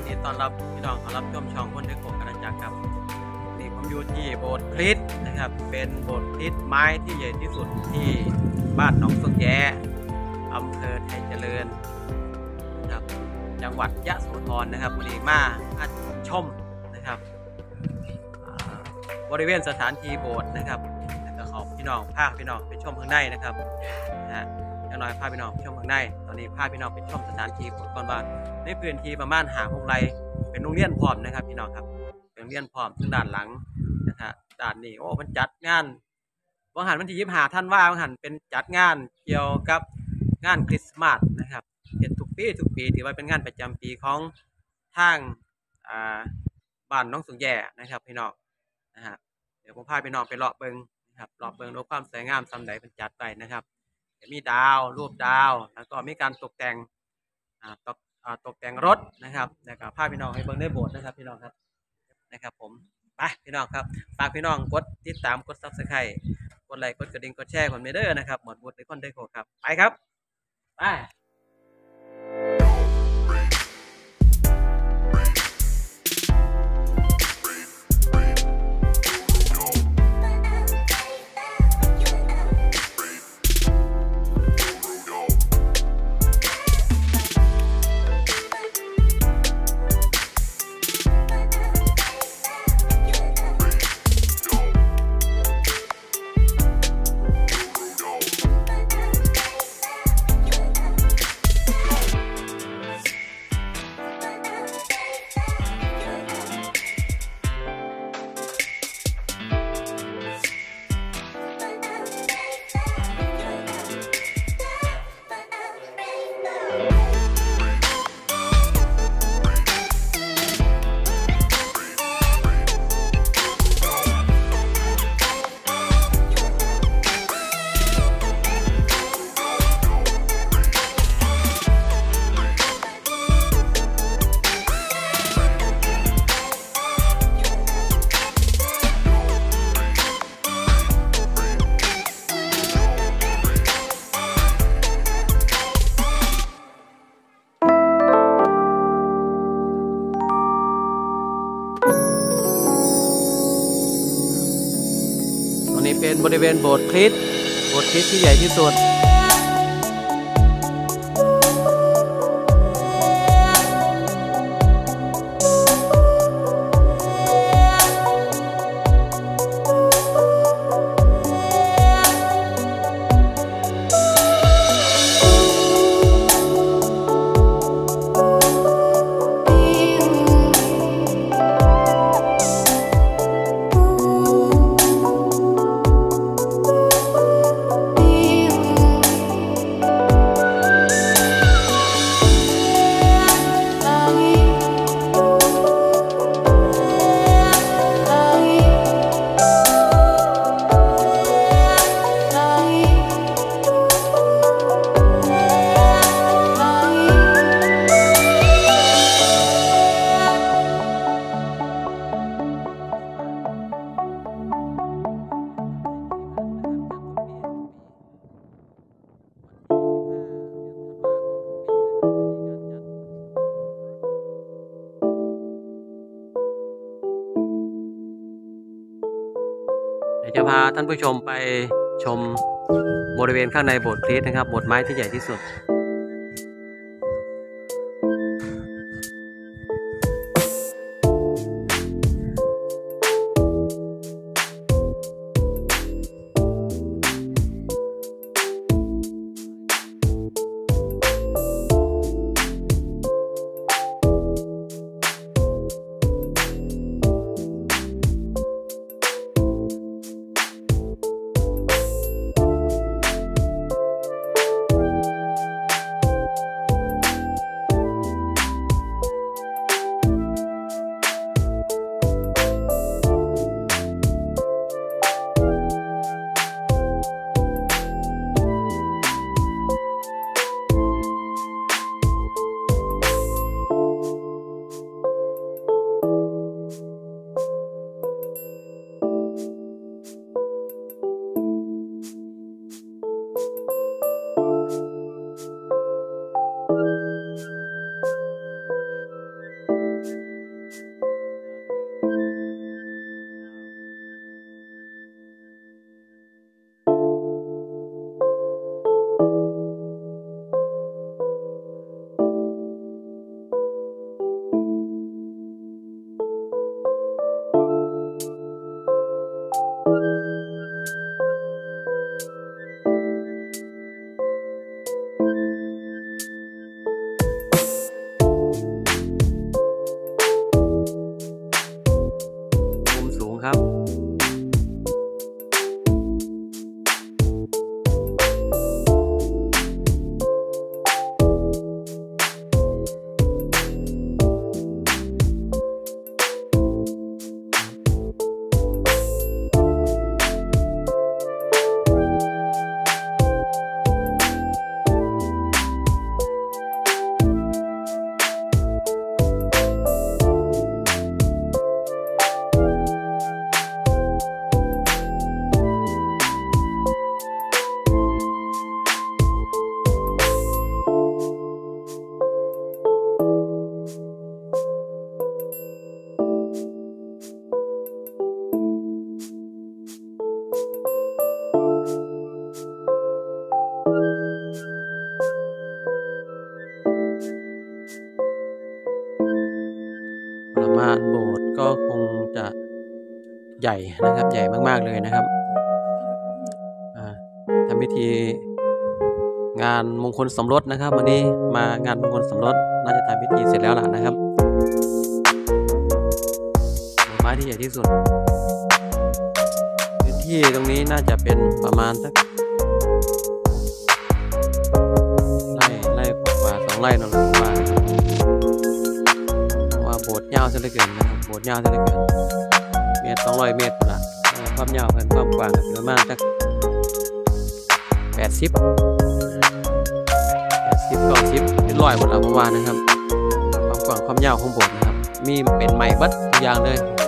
ดีต้อนรับพี่น้องรับชมช่องคนเด็กโขกอาณาจักรครับนี่ผมอยู่ที่โบสถ์คริสต์นะครับเป็นโบสถ์คริสต์ไม้ที่ใหญ่ที่สุดที่บ้านหนองสงแยอำเภอไทยเจริญนะครับจังหวัดยะโสธรนะครับวันนี้มาชมนะครับบริเวณสถานที่โบสถ์นะครับแล้วก็ขอพี่น้องพาพี่น้องไปชมข้างในนะครับนะฮะอย่างน้อยพาพี่น้องไปชมข้างในตอนนี้พาพี่น้องไปชมสถานที่โบสถ์ก่อนว่าในพื้นที่ประมาณ6 ไร่เป็นโรงเรียนพร้อมนะครับพี่น้องครับเป็นโรงเรียนพร้อมทางด้านหลังนะครับด้านนี้โอ้มันจัดงานวันที่25 ธันวาคมเป็นจัดงานเกี่ยวกับงานคริสต์มาสนะครับเห็นทุกปีถือว่าเป็นงานประจำปีของทางบ้านน้องสุงแย่นะครับพี่น้องนะฮะเดี๋ยวผมพาพี่น้องไปเลาะเบิงนะครับเลาะเบิงดูความสวยงามสำใดเป็นจัดไปนะครับมีดาวรูปดาวแล้วก็มีการตกแต่งตกแต่งรถนะครับแล้วก็พาพี่น้องให้เบิ่งในโบสถ์นะครับพี่น้องครับนะครับผมไปพี่น้องครับฝากพี่น้องกดติดตามกด Subscribe กดไลค์กดกระดิ่งกดแชร์ผมเด้อนะครับหมดบุญในคนได้โคครับไปครับไปเป็นบริเวณโบสถ์คริสต์ที่ใหญ่ที่สุดจะพาท่านผู้ชมไปชมบริเวณข้างในโบสถ์คริสต์นะครับโบสถ์ไม้ที่ใหญ่ที่สุดานโบสถ์ก็คงจะใหญ่นะครับใหญ่มากๆเลยนะครับทำพิธีงานมงคลสมรสนะครับวันนี้มางานมงคลสมรสน่าจะทำพิธีเสร็จแล้วล่ะนะครับไม้ที่ใหญ่ที่สุดพื้นที่ตรงนี้น่าจะเป็นประมาณสักไร่กว่า2 ไร่นั่นแหละว่าโบสถ์ยาวซะเหลือเกินนะครับโบสถ์ยาวซะเหลือเกินเมตร200 เมตรละความยาวกันความกว้างประมาณสัก80 90เป็น100หมดแล้วเมื่อวานนะครับความกว้างความยาวของโบสถ์นะครับมีเป็นไม้วัดทุกอย่างเลย